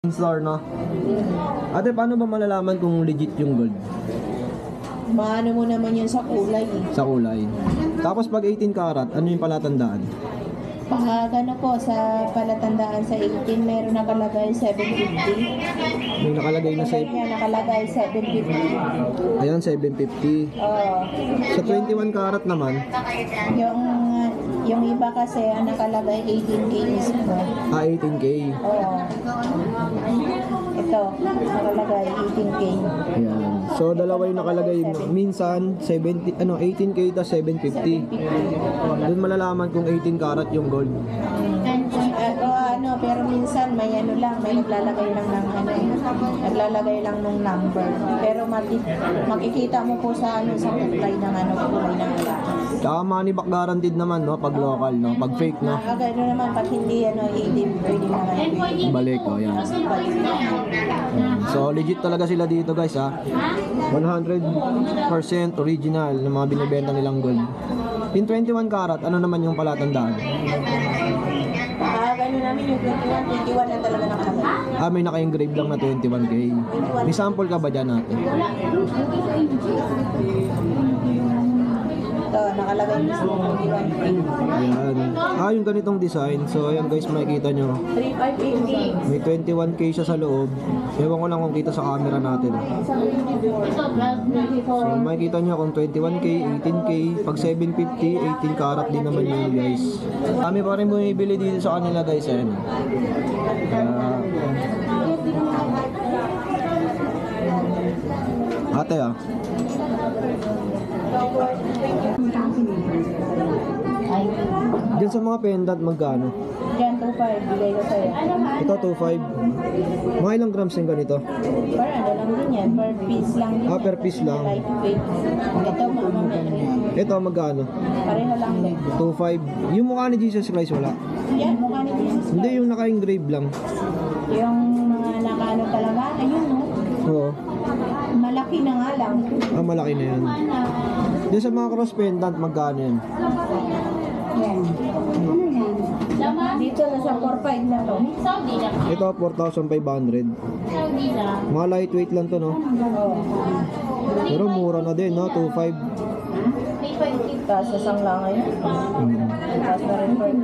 Store, no? Ate, paano ba malalaman kung legit yung gold? Maano mo naman yan sa kulay eh. Sa kulay. Tapos pag 18 karat, ano yung palatandaan? Pag ano po, sa palatandaan sa 18, meron nakalagay 750. May nakalagay na sa... Yan, nakalagay 750. Ayan, 750. Oo. Sa 21 karat naman, Yung iba kasi ang nakalagay 18K mismo. 18K. Oo. Ito, nakalagay 18K. Ayan. So, dalawa yung nakalagay. Minsan, 18K ta 750. Doon malalaman kung 18 karat yung gold. Pero minsan may ano lang, may naglalagay lang ng naglalagay lang ng number. Pero makikita mo po sa sa kulay ng kulay ng alahas. Tsaka money back guaranteed naman, no? Pag local, no? Pag fake, no? Gano'n naman, pag hindi 18, pwede naman. Balik, oh, yan. So, legit talaga sila dito, guys, ha? 100% original ng mga binibenta nilang gold. In 21 karat, ano naman yung palatandaan? Gano'n namin yung 21 na talaga nakalagay. May naka-engrave lang na 21K. May sample ka ba dyan natin? Ito, nakalagay mismo 21K. Ayan. Yung ganitong design. So, ayan guys, makikita nyo. 3580. May 21K siya sa loob. Ewan ko lang kung kita sa camera natin. So, makikita nyo kung 21K, 18K. Pag 750, 18 karat din naman yun, guys. Kami pa rin bumibili dito sa kanila, guys. Ayan. Ate, Diyan sa mga pendant, magkano? Diyan, 2.5. Bigay ko sa'yo. Ito, 2.5. Mga ilang grams yung ganito? Per ano lang din yan. Per piece lang din. Per piece lang. Lightweight. Ito, mamamit. Ito, magkano? Pareho lang din. 2.5. Yung mukha ni Jesus Christ, wala? Yan, mukha ni Jesus. Hindi, yung naka-engrave lang. Yung mga nakaano talaga, ayun no? Oo. Malaki na nga lang. Malaki na yan. Diyan sa mga cross pendant, magkano yan? Yan. Dito nasa 4.5 na to. Ito, 4,500. Mga lightweight lang to, no? Oo. Pero mura na din, no? 2.5. Taas sa sanglangan yun. Taas na rin per.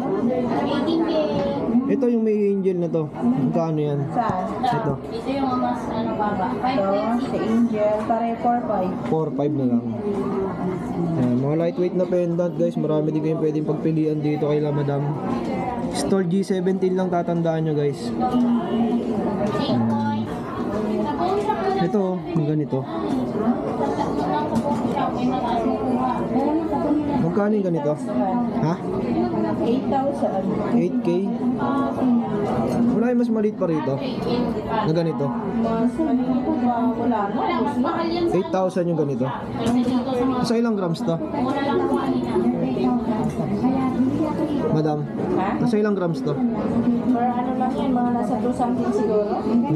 Ito yung may angel na to. Magkano yan? Saan? Ito. Ito yung mas baba. Ito, si Angel. Pare 4.5. 4.5 na lang. Ayan, mga lightweight na pendant, guys. Marami din kayong pwedeng pagpilian dito kay La Madam. Store G17 lang tatandaan nyo, guys. Ito, yung ganito. Magkano yung ganito? Ha? 8,000. 8K? Wala yung mas maliit pa rito? Na ganito? Mas wala na. 8,000 yung ganito? Sa ilang grams to? Madam? Nasa ilang grams to? Per ano lang yan, mga nasa 2 something siguro.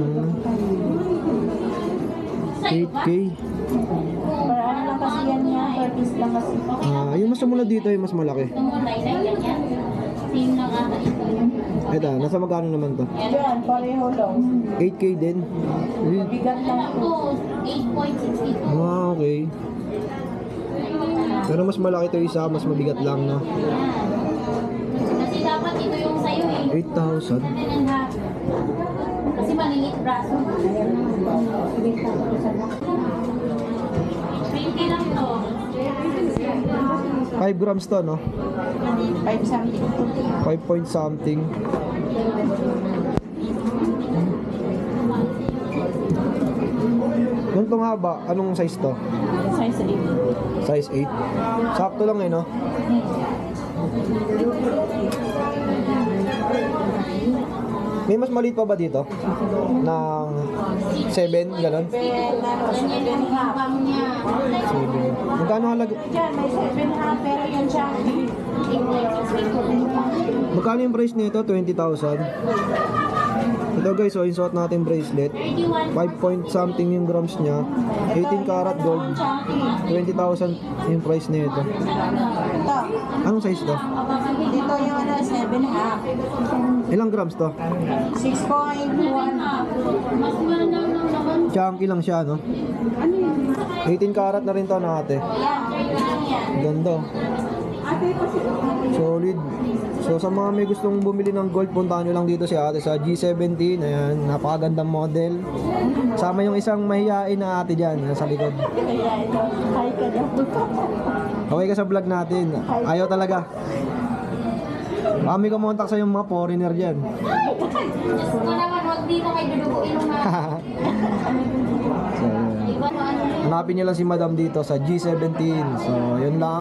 8K? Per ano lang kasi yan niya, per piece lang kasi. Yung mas sumunod dito, yung mas malaki. Ito, nasa magkano naman to? Yan, pareho lang. 8K din? Bigat lang po. 8.62. Okay. Pero mas malaki to isa, mas mabigat lang, no? Kasi dapat ito yung sa'yo 8,000? Kasi maliliit braso. 20 lang to. 5 grams to, no? 5 something. 5 point something. Yung tong haba, anong size to? Size 8. Size 8? Sakto lang no? May mas maliit pa ba dito? Ng 7, gano'n? 7. Magkano halaga? Diyan, may 7 half, pero yun siya. Magkano yung price nito? 20,000? Ito guys, so yung suot natin bracelet. 5 point something yung grams niya. 18 karat gold. 20,000 yung price nito. Ito. Anong size to? Dito yung 7.5. Ilang grams to? 6.1. Mas maganda naman. Chunky lang siya, no? 18 karat na rin to na ate. Ganda. Solid. So sa mga may gustong bumili ng gold, puntahan nyo lang dito si ate sa G17. Ayan, napakagandang model. Sama yung isang mahihain na ate dyan, nasa likod. Kaya ito. Hi ka daw. Okay ka sa vlog natin. Ayaw talaga. Kami kumontak sa yung mga foreigner dyan. Diyos ko naman, huwag dito kayo duduguin yung mga... So, yun. Iba na ano yun. Hanapin nyo lang si madam dito sa G17. So, yun lang.